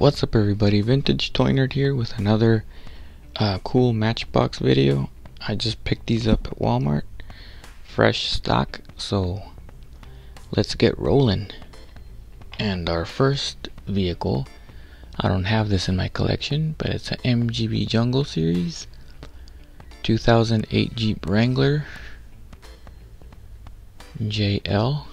What's up everybody, Vintage Toy Nerd here with another cool Matchbox video. I just picked these up at Walmart, fresh stock, so let's get rolling. And our first vehicle, I don't have this in my collection, but it's an MGB Jungle Series 2008 Jeep Wrangler JL,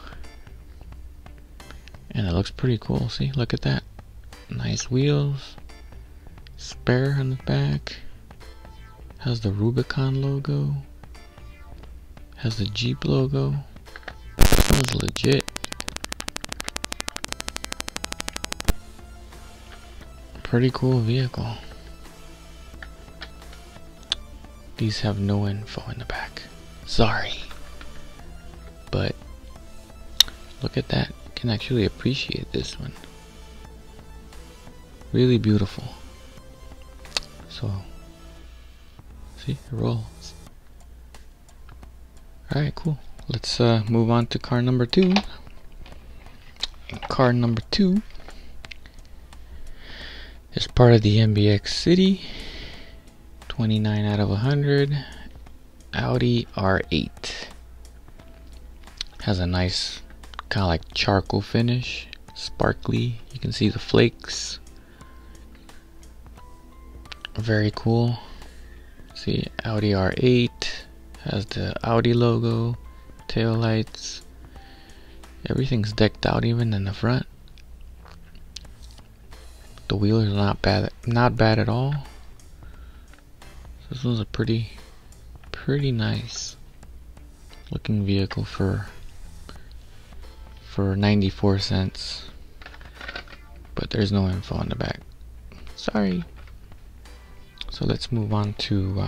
and it looks pretty cool. See, look at that. Nice wheels, spare on the back, has the Rubicon logo, has the Jeep logo. This one's legit. Pretty cool vehicle. These have no info in the back. Sorry. But look at that. You can actually appreciate this one. Really beautiful. So, see, it rolls. Alright, cool. Let's move on to car number 2. And car number 2 is part of the MBX City 29 out of 100 Audi R8. Has a nice kind of like charcoal finish, sparkly. You can see the flakes. Very cool. See, Audi R8 has the Audi logo, tail lights. Everything's decked out, even in the front. The wheels are not bad at all. This was a pretty nice looking vehicle for 94 cents. But there's no info on the back. Sorry. So let's move on to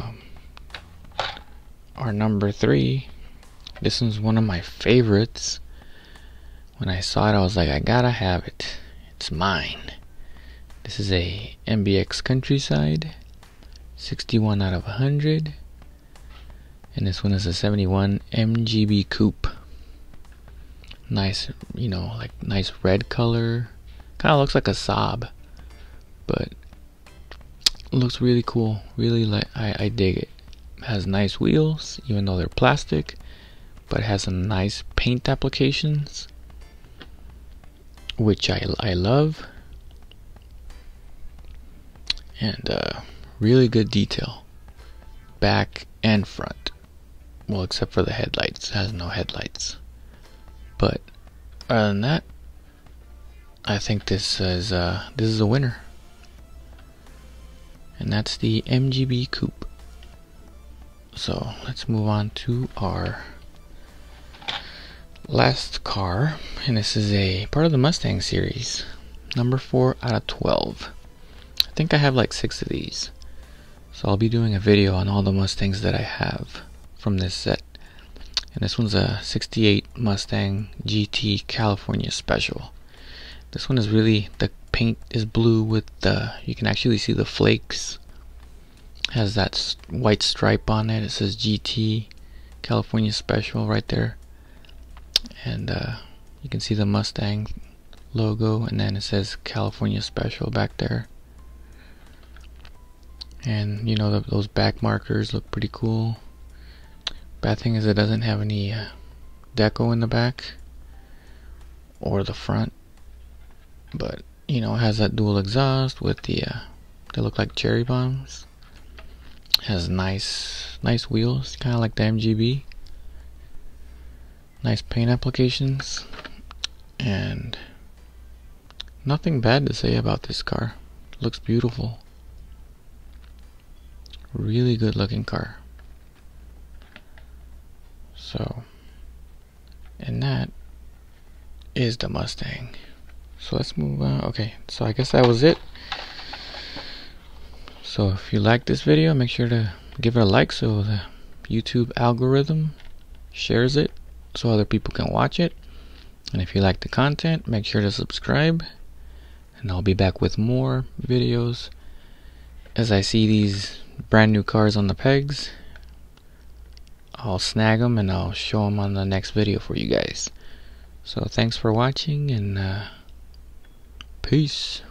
our number 3. This one's one of my favorites. When I saw it, I was like, I gotta have it. It's mine. This is a MBX Countryside 61 out of 100. And this one is a 71 MGB Coupe. Nice, you know, like nice red color. Kind of looks like a Saab, but looks really cool. Really, like, I dig it. Has nice wheels, even though they're plastic, but it has some nice paint applications, which I love, and really good detail, back and front. Well, except for the headlights. It has no headlights. But other than that, I think this is a winner. And that's the MGB Coupe. So let's move on to our last car, and this is a part of the Mustang series, number 4 out of 12. I think I have like 6 of these, so I'll be doing a video on all the Mustangs that I have from this set. And this one's a 68 Mustang GT California Special. This one is really, the paint is blue with the, you can actually see the flakes. Has that white stripe on it. It says GT California Special right there. And you can see the Mustang logo, and then it says California Special back there. And you know, those back markers look pretty cool. Bad thing is it doesn't have any deco in the back or the front, but you know, it has that dual exhaust with the they look like cherry bombs. Has nice wheels, kind of like the MGB. Nice paint applications, and nothing bad to say about this car. Looks beautiful. Really good looking car. So, and that is the Mustang. So let's move on. Okay, so I guess that was it. So if you like this video, make sure to give it a like so the YouTube algorithm shares it so other people can watch it. And if you like the content, make sure to subscribe, and I'll be back with more videos as I see these brand new cars on the pegs. I'll snag them and I'll show them on the next video for you guys. So thanks for watching, and peace.